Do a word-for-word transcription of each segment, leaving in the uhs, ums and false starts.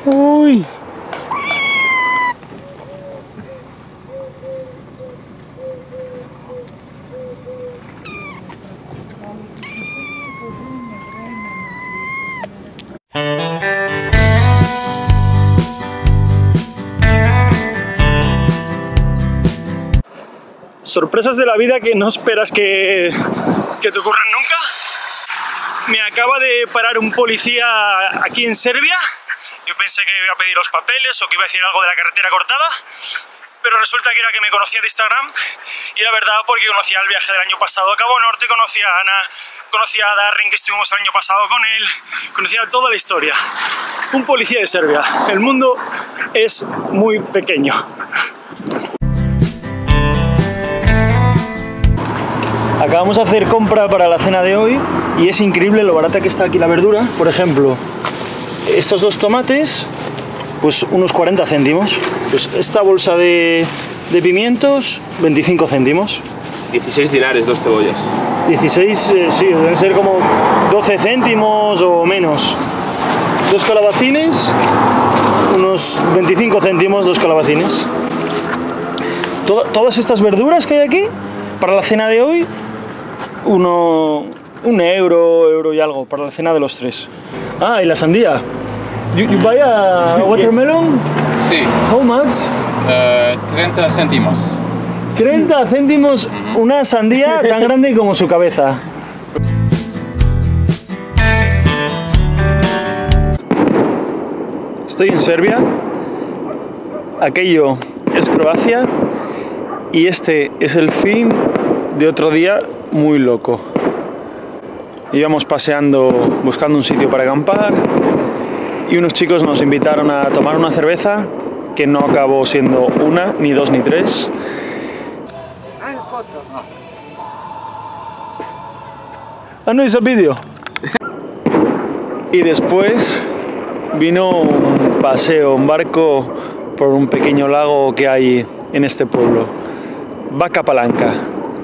Uy. Sorpresas de la vida que no esperas que, que te ocurran nunca. Me acaba de parar un policía aquí en Serbia. Yo pensé que iba a pedir los papeles o que iba a decir algo de la carretera cortada, pero resulta que era que me conocía de Instagram y la verdad porque conocía el viaje del año pasado a Cabo Norte, conocía a Ana, conocía a Darren, que estuvimos el año pasado con él, conocía toda la historia. Un policía de Serbia. El mundo es muy pequeño. Acabamos de hacer compra para la cena de hoy y es increíble lo barata que está aquí la verdura. Por ejemplo, estos dos tomates, pues unos cuarenta céntimos. Pues esta bolsa de, de pimientos, veinticinco céntimos. dieciséis dinares, dos cebollas. dieciséis, eh, sí, deben ser como doce céntimos o menos. Dos calabacines, unos veinticinco céntimos, dos calabacines. Tod- todas estas verduras que hay aquí, para la cena de hoy, uno, un euro, euro y algo, para la cena de los tres. Ah, y la sandía. You, you buy a watermelon? Sí, How much? eh, treinta céntimos. treinta céntimos una sandía tan grande como su cabeza. Estoy en Serbia, aquello es Croacia y este es el fin de otro día muy loco. Íbamos paseando buscando un sitio para acampar y unos chicos nos invitaron a tomar una cerveza que no acabó siendo una, ni dos, ni tres. Ah, no, es un vídeo. Y después vino un paseo, un barco por un pequeño lago que hay en este pueblo, Bačka Palanka.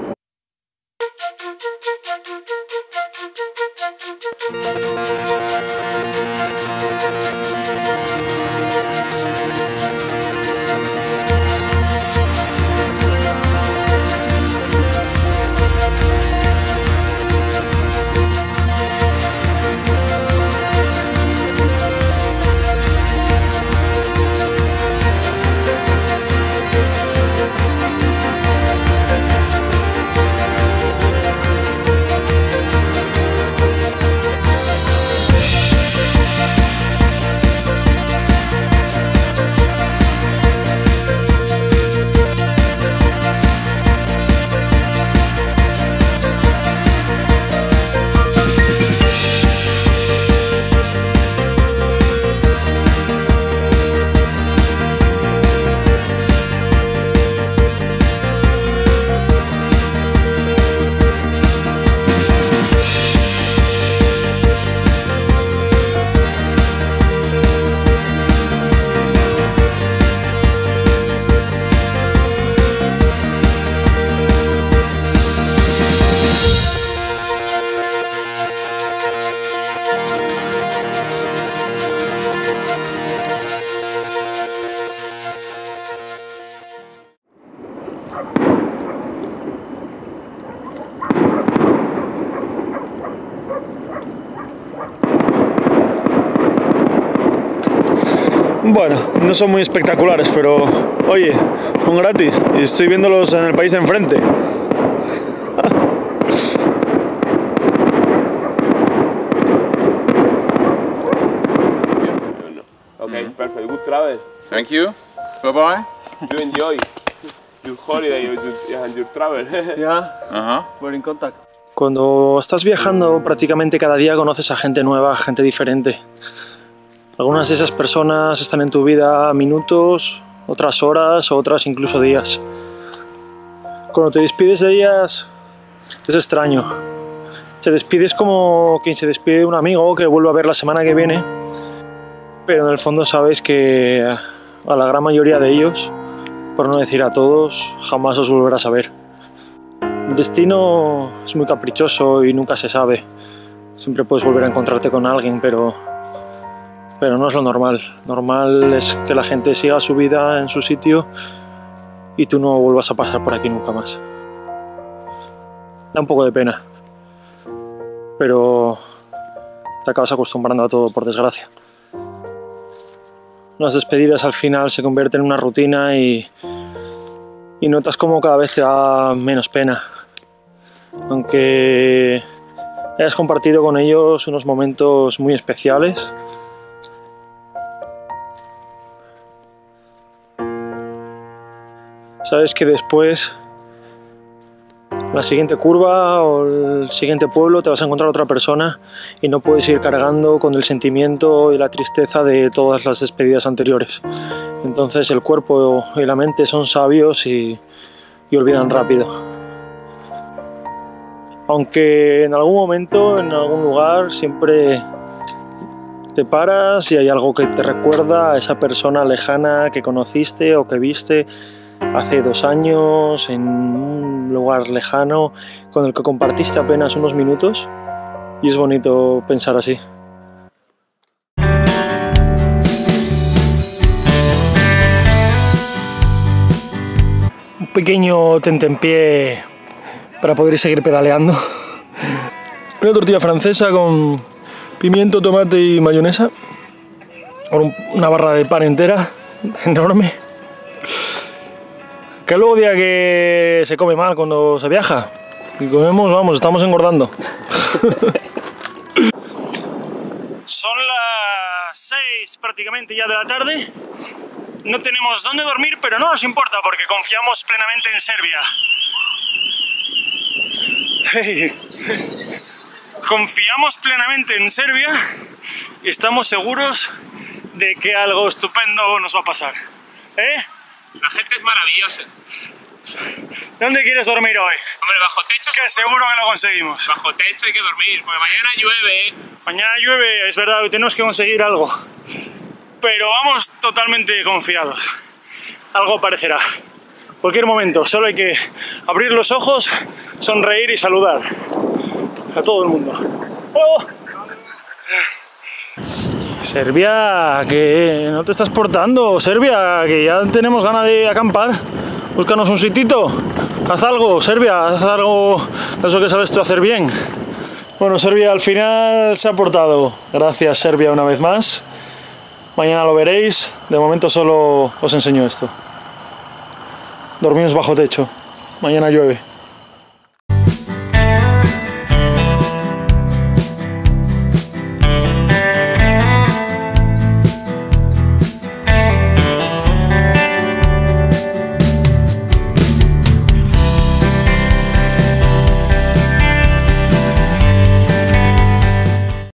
Bueno, no son muy espectaculares, pero oye, son gratis y estoy viéndolos en el país de enfrente. Okay, perfect. Good travel. Thank you. Bye bye. You enjoy your holiday your, and your travel. Ya, Uh-huh. we're in contact. Cuando estás viajando prácticamente cada día conoces a gente nueva, gente diferente. Algunas de esas personas están en tu vida minutos, otras horas, otras incluso días. Cuando te despides de ellas es extraño. Te despides como quien se despide de un amigo que vuelve a ver la semana que viene, pero en el fondo sabes que a la gran mayoría de ellos, por no decir a todos, jamás os volverás a ver. El destino es muy caprichoso y nunca se sabe. Siempre puedes volver a encontrarte con alguien, pero pero no es lo normal. Normal es que la gente siga su vida en su sitio y tú no vuelvas a pasar por aquí nunca más. Da un poco de pena, pero te acabas acostumbrando a todo, por desgracia. Las despedidas al final se convierten en una rutina y, y notas como cada vez te da menos pena. Aunque hayas compartido con ellos unos momentos muy especiales, sabes que después, la siguiente curva o el siguiente pueblo, te vas a encontrar otra persona y no puedes ir cargando con el sentimiento y la tristeza de todas las despedidas anteriores. Entonces el cuerpo y la mente son sabios y, y olvidan rápido. Aunque en algún momento, en algún lugar, siempre te paras y hay algo que te recuerda a esa persona lejana que conociste o que viste hace dos años en un lugar lejano con el que compartiste apenas unos minutos, y es bonito pensar así. Un pequeño tentempié para poder seguir pedaleando. Una tortilla francesa con pimiento, tomate y mayonesa, con una barra de pan entera enorme. Que luego diga que se come mal cuando se viaja. Y comemos, vamos, estamos engordando. Son las seis prácticamente ya de la tarde. No tenemos dónde dormir, pero no nos importa porque confiamos plenamente en Serbia. Hey. Confiamos plenamente en Serbia y estamos seguros de que algo estupendo nos va a pasar. ¿Eh? La gente es maravillosa. ¿Dónde quieres dormir hoy? Hombre, bajo techo. Que seguro que lo conseguimos. Bajo techo hay que dormir, porque mañana llueve. Mañana llueve, es verdad, hoy tenemos que conseguir algo. Pero vamos totalmente confiados. Algo aparecerá. Cualquier momento, solo hay que abrir los ojos, sonreír y saludar a todo el mundo. ¡Oh! Serbia, que no te estás portando. Serbia, que ya tenemos ganas de acampar. Búscanos un sitito. Haz algo, Serbia, haz algo de eso que sabes tú hacer bien. Bueno, Serbia al final se ha portado. Gracias, Serbia, una vez más. Mañana lo veréis. De momento solo os enseño esto. Dormimos bajo techo. Mañana llueve.